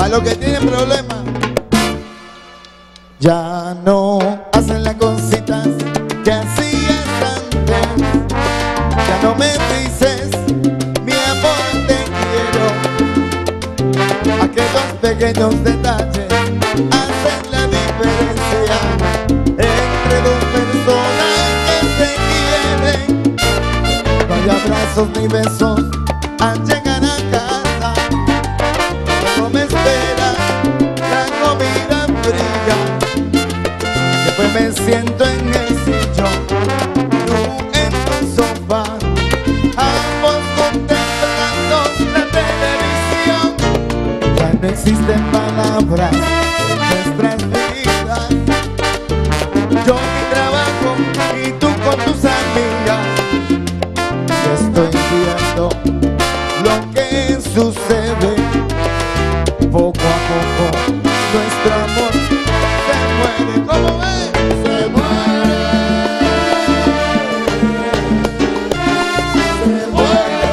para los que tienen problemas. Ya no hacen las cositas que hacías antes. Ya no me dices, mi amor, te quiero. Aquellos pequeños detalles hacen la diferencia entre dos personas que se quieren. No hay abrazos ni besos al llegar a casa. No me espera la comida fría. Después me siento en el sillón, tú en tu sofá, ambos contemplando la televisión. Ya no existen palabras en nuestras vidas. Yo mi trabajo y tú con tus amigas. Yo estoy viendo lo que sucede. Poco a poco nuestro amor se muere. ¿Cómo ves? Se muere. Se muere.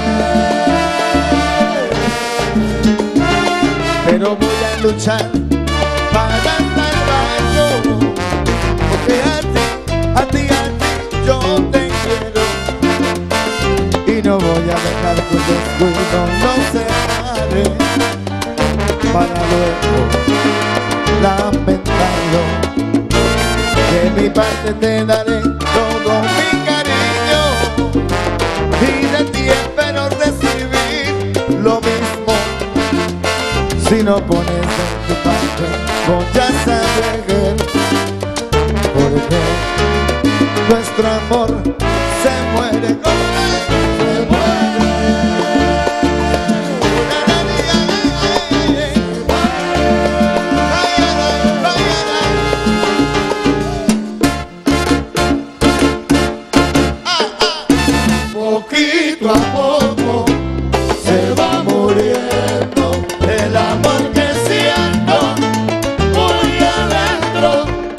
Pero voy a luchar para salvarlo, porque a ti yo te quiero. Y no voy a dejar que un descuido no se pare, para luego lamentarlo. De mi parte te daré todo mi cariño, y de ti espero recibir lo mismo. Si no pones en tu parte, voy a saber por qué nuestro amor se muere. ¿Cómo es? Se muere. Poquito a poco se va muriendo el amor que siento muy adentro.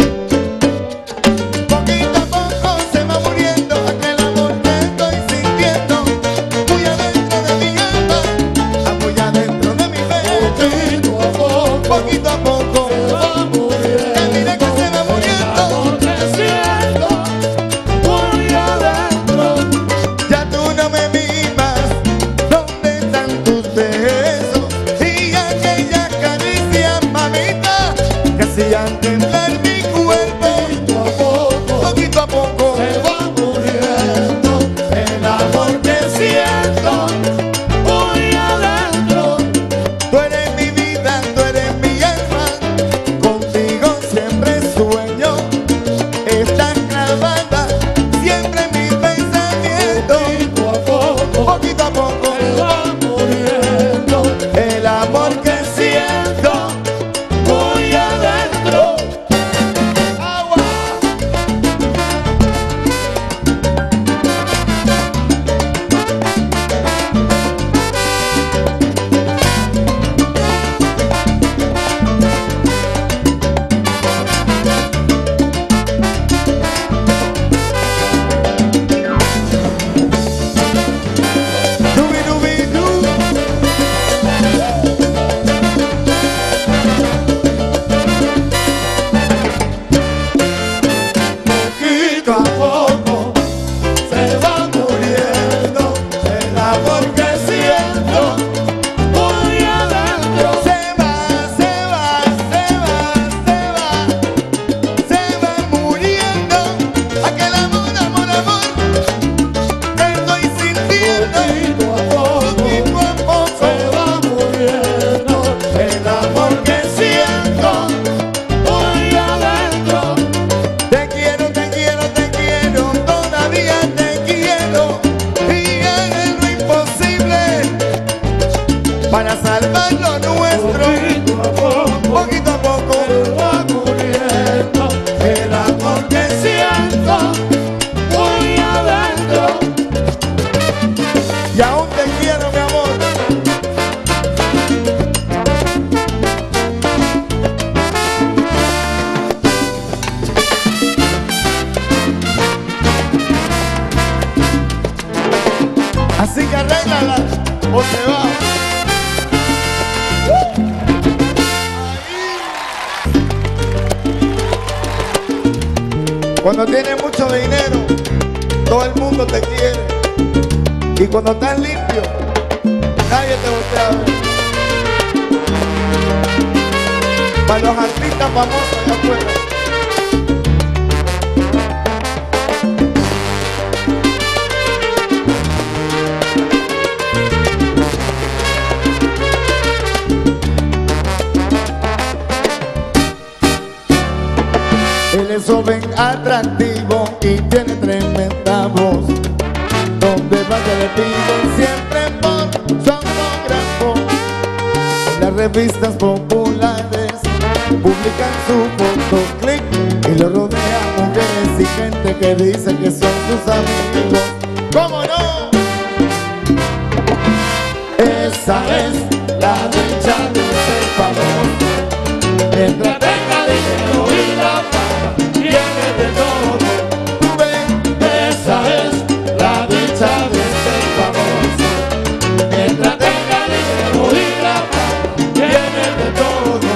Poquito a poco se va muriendo aquel amor que estoy sintiendo muy adentro de mi alma, muy adentro de mi pecho. Poquito a poco se va muriendo. Mira que se va muriendo el amor que siento muy adentro. Ya tú no me mimas, ¿dónde están tus besos? Y aquella caricia, mamita, que hacían temblar mi cuerpo. Poquito a poco se va muriendo el amor que siento muy adentro. Tú eres mi vida, tú eres mi alma, contigo siempre sueño. Estás clavada siempre en mis pensamientos. Poquito a poco se va muriendo el amor que siento muy adentro. Agua. Dubi, dubi, du. Poquito a poco se va muriendo el amor que siento muy adentro. Se va, se va, se va, se va, se va muriendo aquel amor, amor, amor que estoy sintiendo. Poquito a poco se va muriendo el amor que siento muy adentro. Te quiero, te quiero, te quiero, todavía te quiero, y hagan lo imposible para salvar lo nuestro. Poquito a poco va muriendo el amor que siento muy adentro. Y aún te quiero, mi amor. Así que arréglala o se va. Cuando tienes mucho dinero, todo el mundo te quiere. Y cuando estás limpio, nadie te voltea a ver. Para los artistas famosos allá afuera. Él es joven, atractivo y tiene tremenda voz. Donde vaya le piden siempre por su autógrafo. En las revistas populares publican su foto, clic, y lo rodean mujeres y gente que dice que son sus amigos. ¿Cómo no? Esa es la dicha de ser famoso. Mientras tenga dinero y la fama, tiene de todo. Tú ves, esa es la dicha de ser famoso. Mientras tenga dinero y la fama, tiene de todo.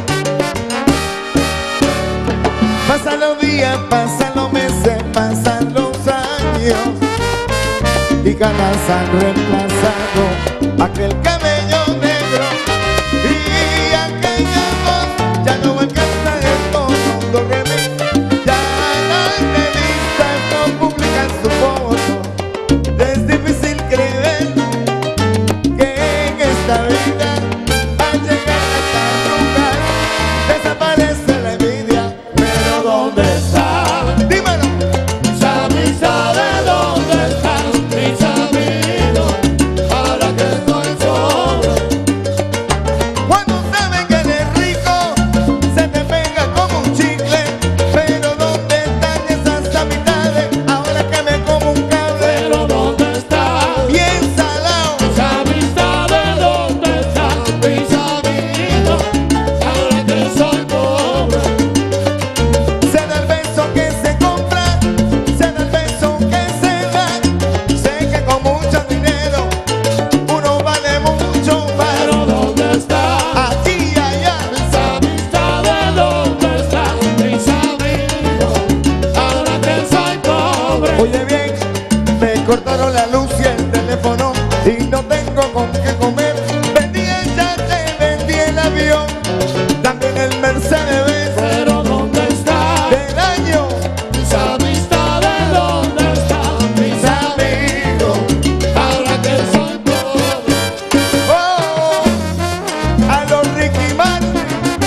Pasan los días, pasan los meses, pasan los años, y canas han reemplazado aquel cabello negro y aquella voz. Ya no alcanza el mundo que ve. Ya las revistas no publican su foto. Es difícil creer que en esta vida al llegar a tal lugar desaparece la envidia. Pero ¿dónde está? Dímelo. Mis amistades, ¿dónde están? Mis amigos, ahora que estoy solo. Cuando saben que eres rico, se te pega como un chicle. Pero ¿dónde están esas amistades? Ahora que me como un cable. Pero ¿dónde están? Bien salado. Mis amistades, ¿dónde están? Mis amigos, ahora que soy pobre. Se da el beso que se compra, se da el beso que se da. Sé que con mucho dinero uno vale mucho más. Pero ¿dónde está? Aquí y allá. Mis amistades, ¿dónde están? Mis amigos, ahora que soy pobre. Oye bien, me cortaron la luz y el teléfono y no tengo con qué comer. Vendí el yate, vendí el avión, también el Mercedes. Pero ¿dónde está? Del año. Mis amistades, ¿dónde están? Mis amigos, ahora que soy pobre. Oh, a los Ricky Martin.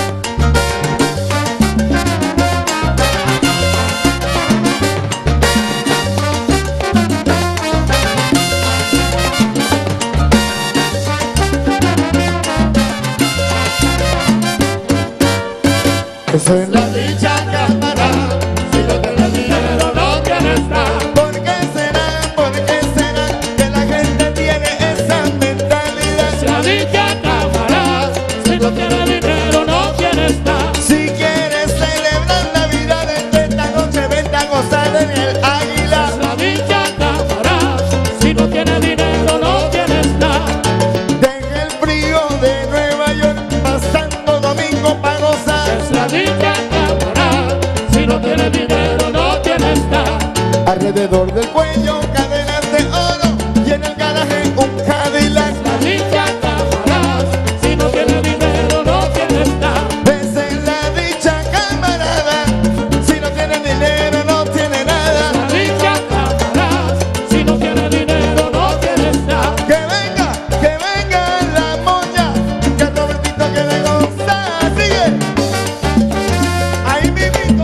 Eso es la dicha, camarada. Si no tienes dinero, no tienes nada. ¿Por qué será que la gente tiene esa mentalidad? Si la dicha, camarada, si no tienes dinero no tienes nada. Si quieres celebrar la vida de esta noche, vente a gozar en el Águila. Si la dicha, camarada, si no tienes dinero no tienes nada. Deja el frío de Nueva York, pasando domingo para gozar. Es la dicha, camarada, si no tienes dinero no tienes nada. Alrededor del cuello, cadenas de oro, y en el garaje un Cadillac. La dicha, camarada, si no tienes dinero no tienes nada. Esa es la dicha, camarada. Si no tienes dinero, no tienes nada. La dicha, camarada, si no tienes dinero no tienes nada. Que venga la moña, que Robertito quiere gozar. Sigue. Ahí mismito.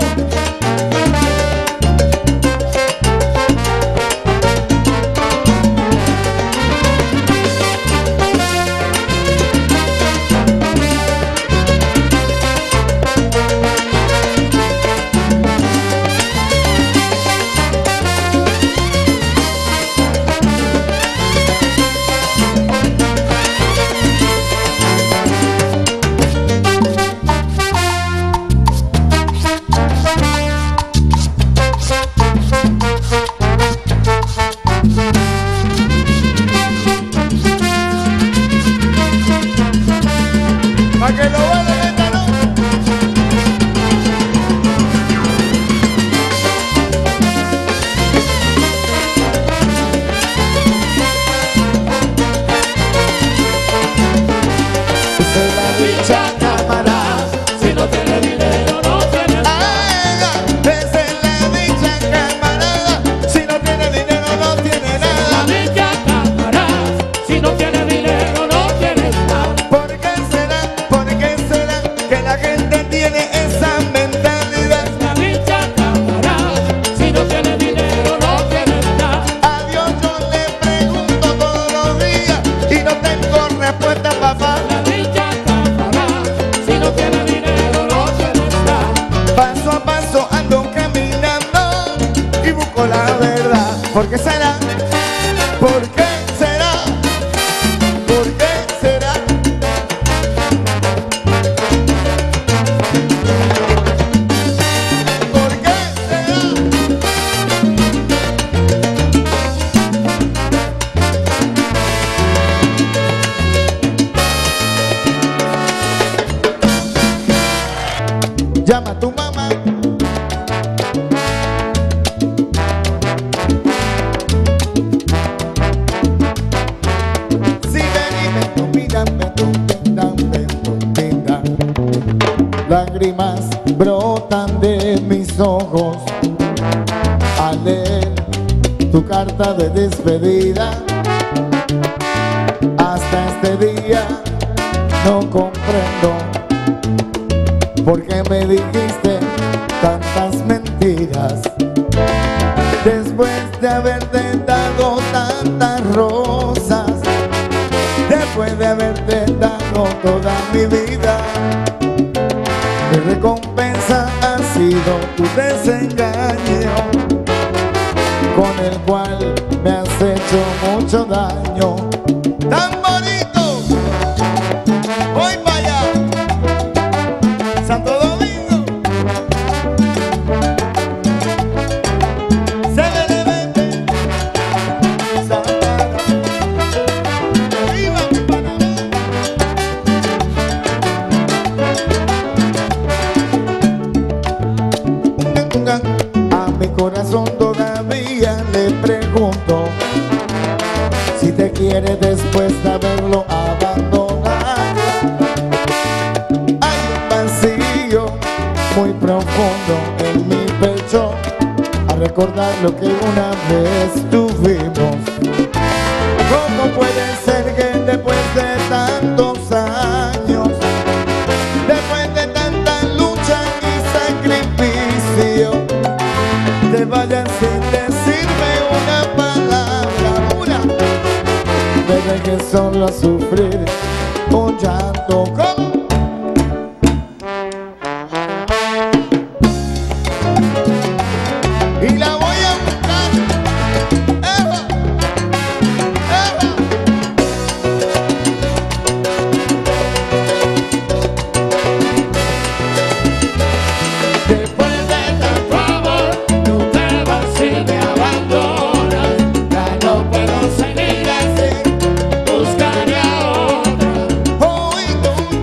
Pa' que lo bailen esta noche. ¿Por qué será? ¿Por qué será? ¿Por qué será? ¿Por qué será? Llama a tu mamá. Lágrimas brotan de mis ojos al leer tu carta de despedida. Hasta este día no comprendo por qué me dijiste tantas mentiras. Después de haberte dado tantas rosas, después de haberte dado toda mi vida, mi recompensa ha sido tu desengaño, con el cual me has hecho mucho daño. ¡Tan bonito! Voy para allá, Santo Domingo. Se le vende Santa. ¡Viva mi Panamá! A mi corazón todavía le pregunto si te quiere después de haberlo abandonado. Hay un vacío muy profundo en mi pecho a recordar lo que una vez tuvimos. ¿Cómo puede ser que después de tantos años, después de tanta lucha y sacrificio, te vayas sin decirme una palabra pura? Me dejes solo a sufrir un llanto. ¿Cómo? Y la voy a buscar. ¡Eva! ¡Eva! Después de tanto amor, tú te vas y me abandonas. Ya no puedo seguir así, buscaré a otra. Hoy tú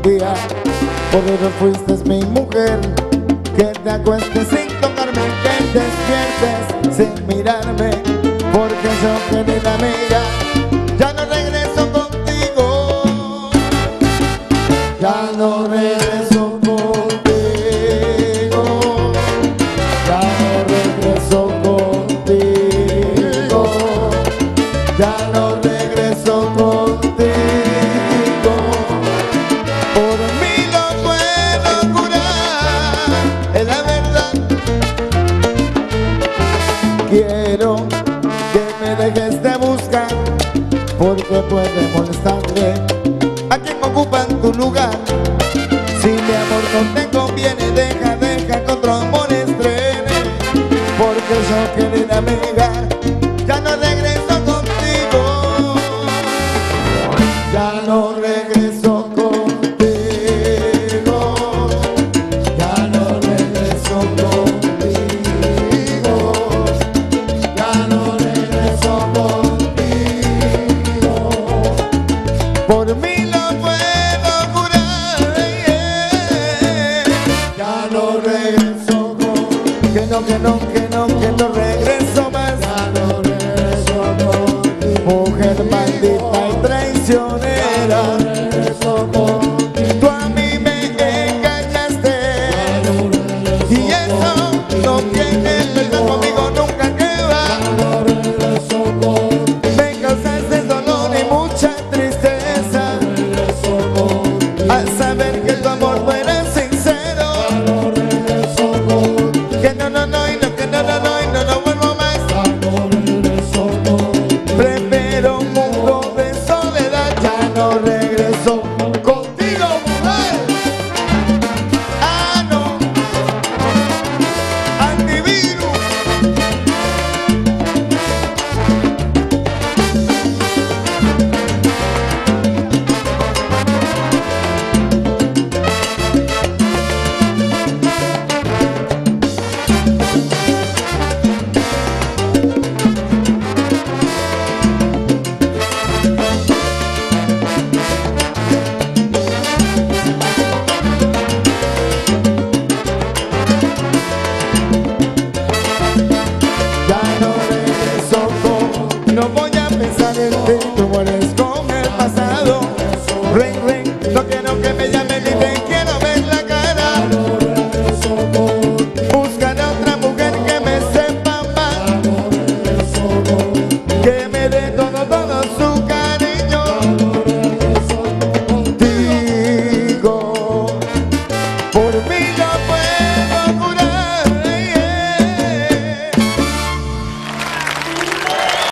día. Por eso fuiste mi mujer. Que te acuestes sin tocarme, que despiertes sin mirarme. Porque yo, querida amiga, ya no regreso contigo. Ya no regreso contigo. Ya no regreso contigo. Ya no regreso contigo. Por mí lo puedo curar, es la verdad. Quiero que me dejes de buscar, porque puede molestarle a quien ocupa tu lugar. Si mi amor no te conviene, deja que otro amor estrene. Porque yo, querida amiga, ya no regreso contigo. Ya no regreso contigo. Ya no regreso contigo. Ya no regreso contigo. Por mí lo puedo curar, ya no regreso contigo. Que no, que no, que no, que no regreso más. Ya no regreso contigo. Mujer maldita y traicionera, tú a mí me engañaste. Y eso no tiene perdón conmigo nunca, que va. Me causaste dolor y mucha tristeza al saber que tu amor no era sincero. Que no, no, no, y no, que no, no, no, y no, no vuelvo más. Prefiero un mundo de soledad. Ya no regreso contigo, mujer. Ah, no. Antivirus. Ya no regreso no voy a pensar en ti, tú mueres con el pasado. Ring, ring, no quiero que me llamen ni te quiero.